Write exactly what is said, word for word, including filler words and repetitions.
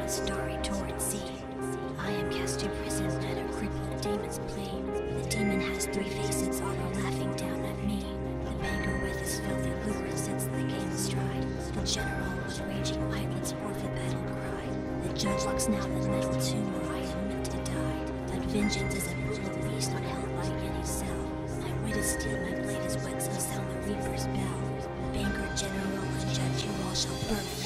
starry torrent sea. I am cast to prison at a crippled demon's plea. The demon has three faces, all are laughing down at me. The banker with his filthy lure sets the game astride. The general with raging pilots forfeit battle cry. The judge locks now the metal tomb where I am meant to die. That vengeance is a brutal beast not held by any cell. My wit is steel, my blade is wet, so sound the reaper's bell. Banker, general, and judge, you all shall burn.